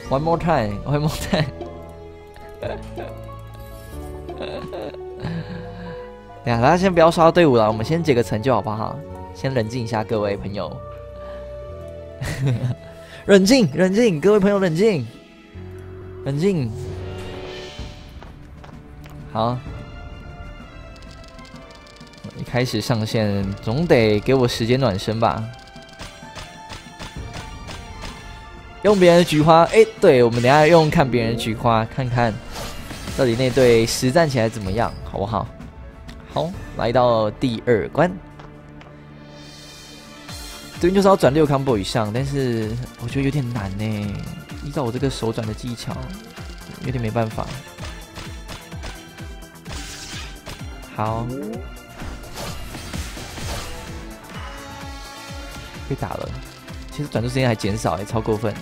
，one more time，one more time。等下，大家先不要刷到队伍了，我们先解个成就好不好？先冷静一下，各位朋友。冷静，冷静，各位朋友冷静，冷静。好，一开始上线总得给我时间暖身吧。用别人的菊花，对，我们等一下用看别人的菊花，看看到底那队实战起来怎么样，好不好？好，来到第2关，这边就是要转6 combo 以上，但是我觉得有点难呢。依照我这个手转的技巧，有点没办法。好，被打了。其实转速时间还减少，超过分。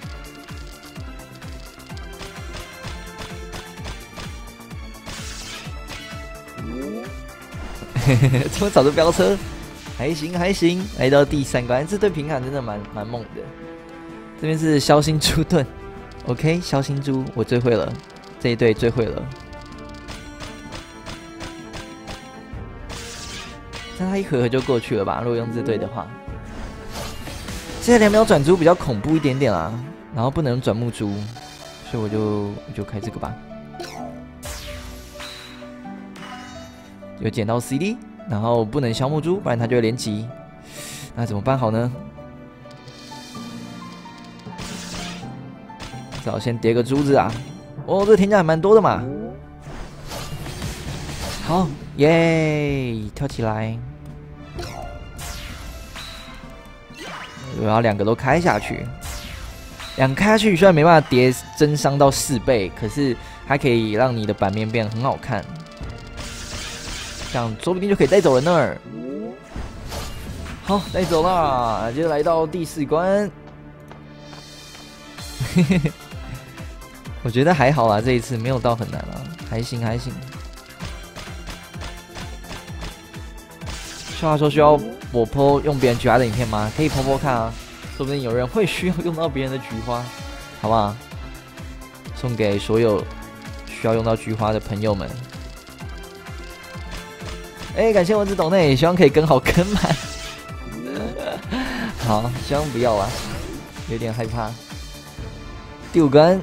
这么早就飙车，还行还行。来到第3关，这对平砍真的蛮猛的。这边是枭星猪盾 ，OK， 枭星猪我最会了，这一队最会了。但他一回合就过去了吧？如果用这队的话。现在2秒转猪比较恐怖一点点啦，然后不能转木猪，所以我就开这个吧。有捡到 CD， 然后不能消木猪，不然它就会连击。那怎么办好呢？只好先叠个珠子啊！哦，这个天价还蛮多的嘛。好，耶，跳起来！我要2个都开下去，2个开下去虽然没办法叠增伤到4倍，可是它可以让你的版面变得很好看，这样说不定就可以带走人那儿。好，带走啦！接着来到第4关，我觉得还好啦，这一次没有到很难啦，还行还行。话说需要我 po 用别人菊花的影片吗？可以 po 看啊，说不定有人会需要用到别人的菊花，好不好？送给所有需要用到菊花的朋友们。感谢文字抖内，希望可以跟好跟满。好，希望不要啦，有点害怕。第5关，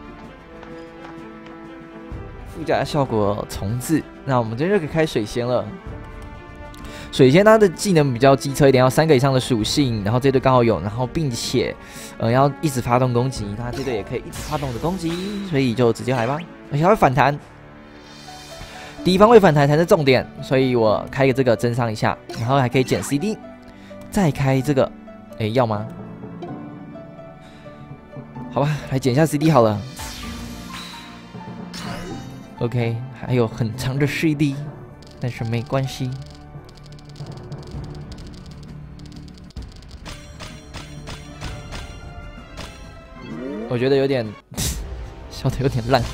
附加效果重置，那我们这边就可以开水仙了。水仙它的技能比较机车一点，要3个以上的属性，然后这队刚好有，然后并且要一直发动攻击，它这队也可以一直发动我的攻击，所以就直接来吧。而且它会反弹，敌方会反弹才是重点，所以我开个这个增伤一下，然后还可以减 CD， 再开这个，要吗？好吧，来减一下 CD 好了。OK， 还有很长的 CD， 但是没关系。我觉得有点笑得有点烂，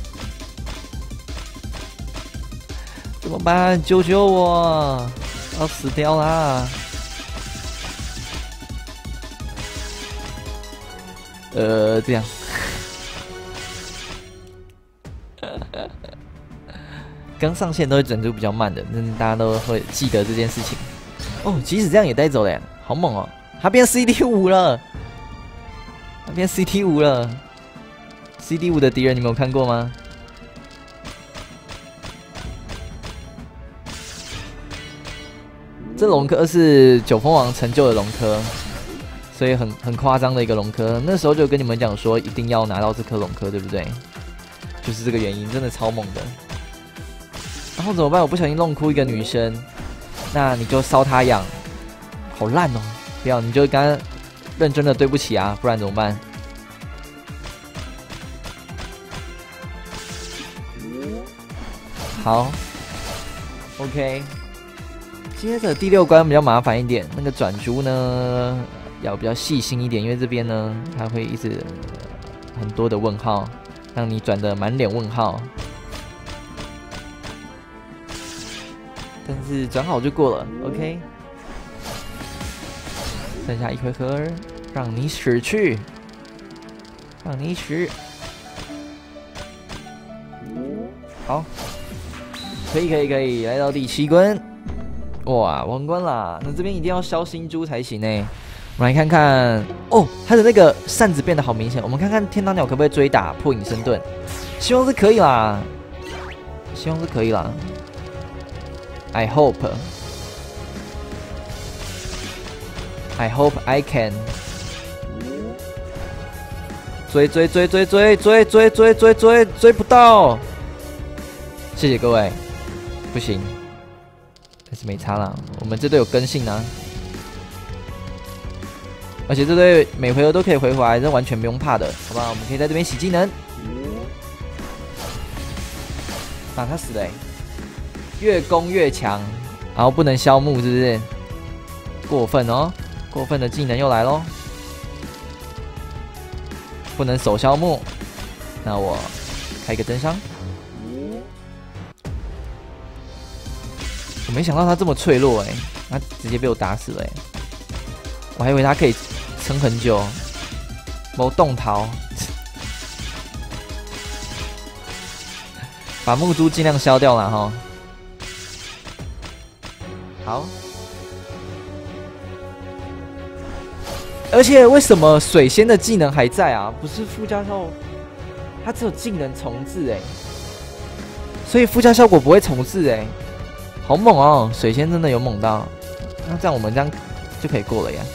怎么办？救救我！要死掉啦！这样，刚上线都会转速比较慢的，大家都会记得这件事情。哦，即使这样也带走了耶，好猛哦！他变 CD5 了。那边 CT5 了 ，CD5 的敌人你们有看过吗？这龙科是9封王成就的龙科，所以很夸张的一个龙科。那时候就跟你们讲说，一定要拿到这颗龙科，对不对？就是这个原因，真的超猛的。然后怎么办？我不小心弄哭一个女生，那你就烧她痒，好烂哦！不要，你就刚刚。认真的对不起啊，不然怎么办？好 ，OK。接着第6关比较麻烦一点，那个转珠呢要比较细心一点，因为这边呢它会一直很多的问号，让你转的满脸问号。但是转好就过了 ，OK。剩下1回合，让你死去。 让你去。好，可以，来到第7关，哇，王冠啦！那这边一定要烧新珠才行呢。我们来看看哦，它的那个扇子变得好明显。我们看看天堂鸟可不可以追打破隐身盾？希望是可以啦，I hope I can。追不到，谢谢各位，不行，但是没差啦，我们这队有根性啊，而且这队每回合都可以回回来，这完全不用怕的，好不好？我们可以在这边洗技能，啊，他死了，越攻越强，然后不能消木，是不是？过分哦，过分的技能又来咯。不能手消木，那我开个真伤。我没想到他这么脆弱他直接被我打死了我还以为他可以撑很久，没动逃，把木珠尽量消掉了哈。好。而且为什么水仙的技能还在啊？不是附加效，它只有技能重置所以附加效果不会重置好猛哦！水仙真的有猛到，那这样我们这样就可以过了呀。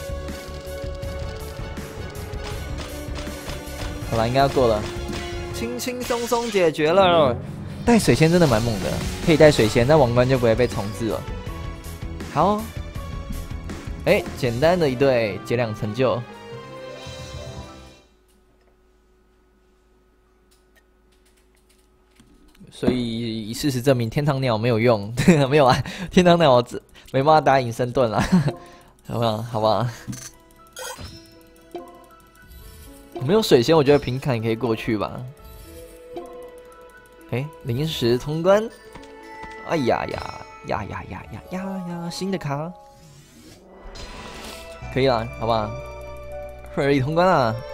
好了，应该要过了，轻轻松松解决了。带水仙真的蛮猛的，可以带水仙，那王冠就不会被重置了。好。简单的一队解2成就，所以事实证明天堂鸟没有用，没有啊，天堂鸟没办法打隐身盾了，好不好？好不好？没有水仙，我觉得平砍也可以过去吧。临时通关，哎呀，新的卡。可以了，好不好？顺利通关了。